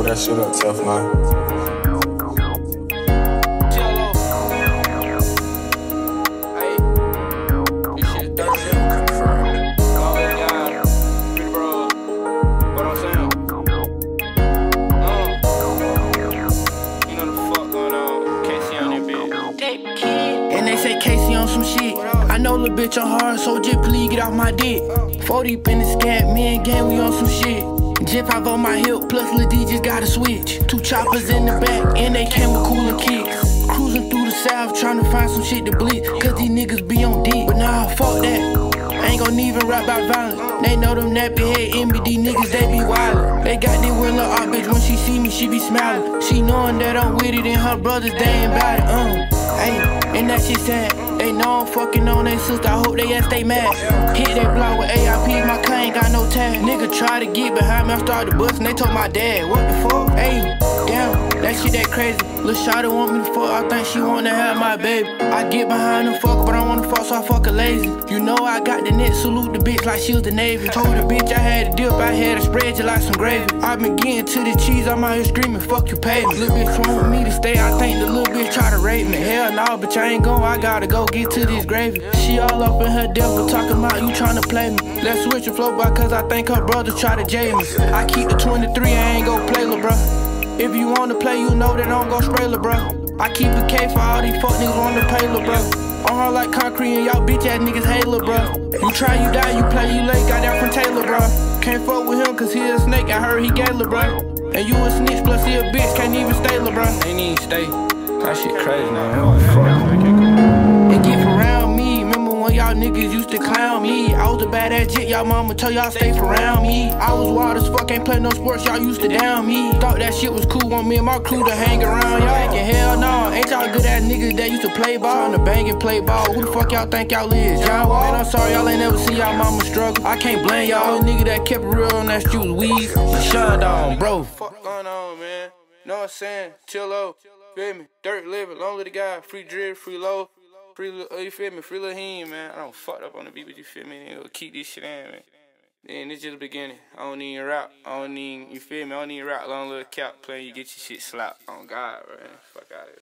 that shit up tough, man. And they say Kcey on some shit. I know lil' bitch on hard, so just please get off my dick. 40 in the scat, me and gang, we on some shit. Jip hop on my hip, plus lil' D just got a switch. 2 choppers in the back, and they came with cooler kicks. Cruising through the south, trying to find some shit to bleed, cause these niggas be on D. But nah, fuck that. I ain't gon' even rap about violence. They know them nappy head MBD niggas, they be wildin'. They got this real up bitch, when she see me, she be smiling. She knowing that I'm with it, and her brothers, they ain't bout it, Hey, and that shit sad. They know I'm fucking on they sister, I hope they ass stay mad. Hit that block with AIP, my car ain't got no tag. Nigga try to get behind me, I started bustin', they told my dad, what the fuck? Hey, damn, that shit that crazy. Lil' shawty want me to fuck, I think she wanna have my baby. I get behind the fuck, but I wanna fuck, so I fuck her lazy. You know I got the net, salute the bitch like she was the Navy. Told the bitch I had a dip, I had to spread you like some gravy. I been getting to the cheese, I'm out here screaming, fuck you pay me. Lil' bitch want me to stay, I think the lil' bitch try to rape me. Hell no, bitch I ain't going, I gotta go get to this gravy. She all up in her devil, talking about you tryna play me. Let's switch the flow by cause I think her brothers try to jail me. I keep the 23, I ain't gon' play lil' bruh. If you wanna play, you know that I don't go spray lil' bruh. I keep a K for all these fuck niggas wanna pay lil' bruh. On her like concrete and y'all bitch ass niggas hate lil' bruh. You try, you die, you play, you late, got that from Taylor bruh. Can't fuck with him cause he a snake, I heard he gay lil' bruh. And you a snitch plus he a bitch, can't even stay lil' bruh. Ain't even stay, that shit crazy now. And get around me, remember when y'all niggas used to clown me? I was a badass jit, y'all mama told y'all stay around me. I was wild as fuck, ain't play no sports, y'all used to down me. Thought that shit was cool, want me and my crew to hang around y'all. Thinking hell no, ain't y'all good ass niggas that used to play ball? Tryna bang and play ball, who the fuck y'all think y'all is? John Wall? Man, I'm sorry, y'all ain't never seen y'all mama struggle. I can't blame y'all, nigga that kept it real on that street was weed. Shut down, bro. Fuck going on, man? Know what I'm saying? Chill low, feel me? Dirt living, long little guy, free drip, free low. Free little, you feel me? Free little him, man. I don't fucked up on the beat, but you feel me? They gonna keep this shit in, man. Then it's just the beginning. I don't even rap. I don't even, you feel me? I don't even rap. Long little cap playing, you get your shit slapped. On God, man. Fuck out of it.